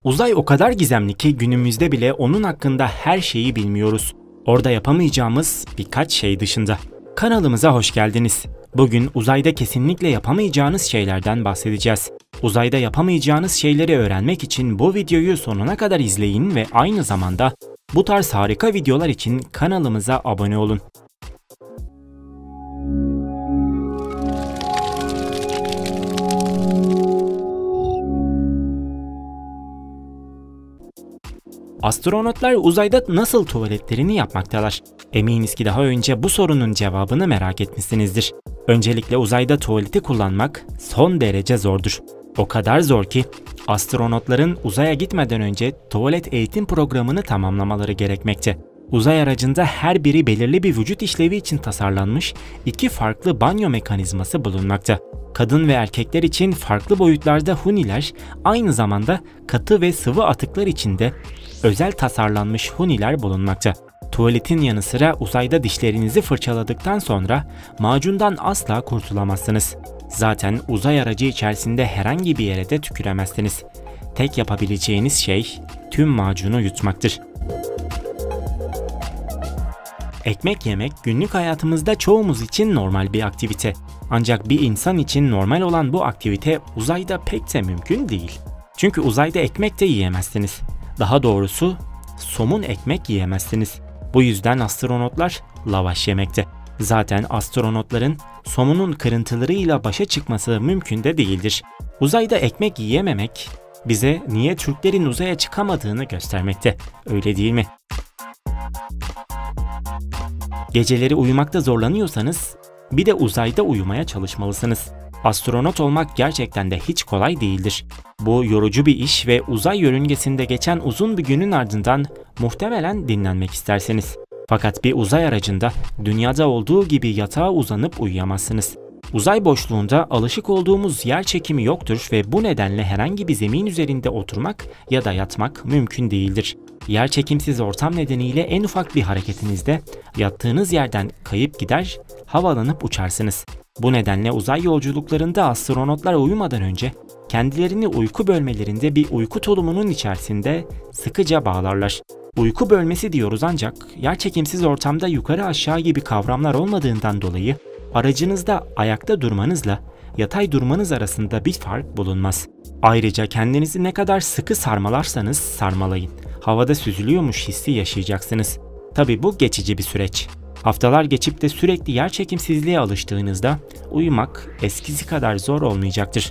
Uzay o kadar gizemli ki günümüzde bile onun hakkında her şeyi bilmiyoruz. Orada yapamayacağımız birkaç şey dışında. Kanalımıza hoş geldiniz. Bugün uzayda kesinlikle yapamayacağınız şeylerden bahsedeceğiz. Uzayda yapamayacağınız şeyleri öğrenmek için bu videoyu sonuna kadar izleyin ve aynı zamanda bu tarz harika videolar için kanalımıza abone olun. Astronotlar uzayda nasıl tuvaletlerini yapmaktalar? Eminiz ki daha önce bu sorunun cevabını merak etmişsinizdir. Öncelikle uzayda tuvaleti kullanmak son derece zordur. O kadar zor ki astronotların uzaya gitmeden önce tuvalet eğitim programını tamamlamaları gerekmekte. Uzay aracında her biri belirli bir vücut işlevi için tasarlanmış iki farklı banyo mekanizması bulunmakta. Kadın ve erkekler için farklı boyutlarda huniler, aynı zamanda katı ve sıvı atıklar için de özel tasarlanmış huniler bulunmakta. Tuvaletin yanı sıra uzayda dişlerinizi fırçaladıktan sonra macundan asla kurtulamazsınız. Zaten uzay aracı içerisinde herhangi bir yere de tüküremezsiniz. Tek yapabileceğiniz şey tüm macunu yutmaktır. Ekmek yemek günlük hayatımızda çoğumuz için normal bir aktivite. Ancak bir insan için normal olan bu aktivite uzayda pek de mümkün değil. Çünkü uzayda ekmek de yiyemezsiniz. Daha doğrusu somun ekmek yiyemezsiniz. Bu yüzden astronotlar lavaş yemekte. Zaten astronotların somunun kırıntılarıyla başa çıkması mümkün de değildir. Uzayda ekmek yiyememek bize niye Türklerin uzaya çıkamadığını göstermekte. Öyle değil mi? Geceleri uyumakta zorlanıyorsanız bir de uzayda uyumaya çalışmalısınız. Astronot olmak gerçekten de hiç kolay değildir. Bu yorucu bir iş ve uzay yörüngesinde geçen uzun bir günün ardından muhtemelen dinlenmek istersiniz. Fakat bir uzay aracında dünyada olduğu gibi yatağa uzanıp uyuyamazsınız. Uzay boşluğunda alışık olduğumuz yer çekimi yoktur ve bu nedenle herhangi bir zemin üzerinde oturmak ya da yatmak mümkün değildir. Yerçekimsiz ortam nedeniyle en ufak bir hareketinizde yattığınız yerden kayıp gider, havalanıp uçarsınız. Bu nedenle uzay yolculuklarında astronotlar uyumadan önce kendilerini uyku bölmelerinde bir uyku tulumunun içerisinde sıkıca bağlarlar. Uyku bölmesi diyoruz ancak yerçekimsiz ortamda yukarı aşağı gibi kavramlar olmadığından dolayı aracınızda ayakta durmanızla yatay durmanız arasında bir fark bulunmaz. Ayrıca kendinizi ne kadar sıkı sarmalarsanız sarmalayın, havada süzülüyormuş hissi yaşayacaksınız. Tabii bu geçici bir süreç. Haftalar geçip de sürekli yerçekimsizliğe alıştığınızda uyumak eskisi kadar zor olmayacaktır.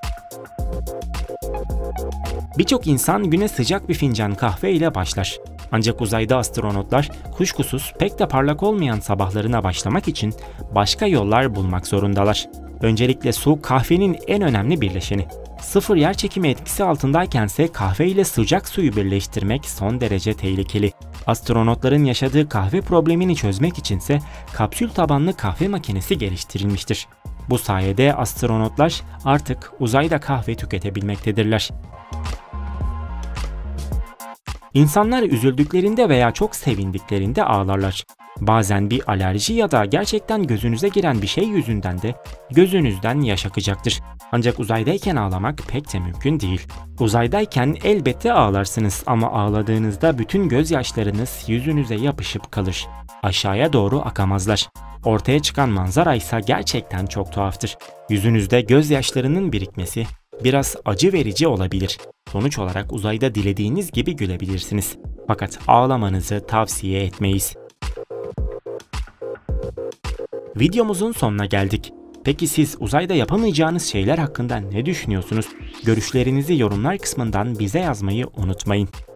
Birçok insan güne sıcak bir fincan kahve ile başlar. Ancak uzayda astronotlar kuşkusuz pek de parlak olmayan sabahlarına başlamak için başka yollar bulmak zorundalar. Öncelikle su kahvenin en önemli birleşeni. Sıfır yerçekimi etkisi altındaykense kahve ile sıcak suyu birleştirmek son derece tehlikeli. Astronotların yaşadığı kahve problemini çözmek içinse kapsül tabanlı kahve makinesi geliştirilmiştir. Bu sayede astronotlar artık uzayda kahve tüketebilmektedirler. İnsanlar üzüldüklerinde veya çok sevindiklerinde ağlarlar. Bazen bir alerji ya da gerçekten gözünüze giren bir şey yüzünden de gözünüzden yaş akacaktır. Ancak uzaydayken ağlamak pek de mümkün değil. Uzaydayken elbette ağlarsınız ama ağladığınızda bütün gözyaşlarınız yüzünüze yapışıp kalır. Aşağıya doğru akamazlar. Ortaya çıkan manzara ise gerçekten çok tuhaftır. Yüzünüzde gözyaşlarının birikmesi biraz acı verici olabilir. Sonuç olarak uzayda dilediğiniz gibi gülebilirsiniz. Fakat ağlamanızı tavsiye etmeyiz. Videomuzun sonuna geldik. Peki siz uzayda yapamayacağınız şeyler hakkında ne düşünüyorsunuz? Görüşlerinizi yorumlar kısmından bize yazmayı unutmayın.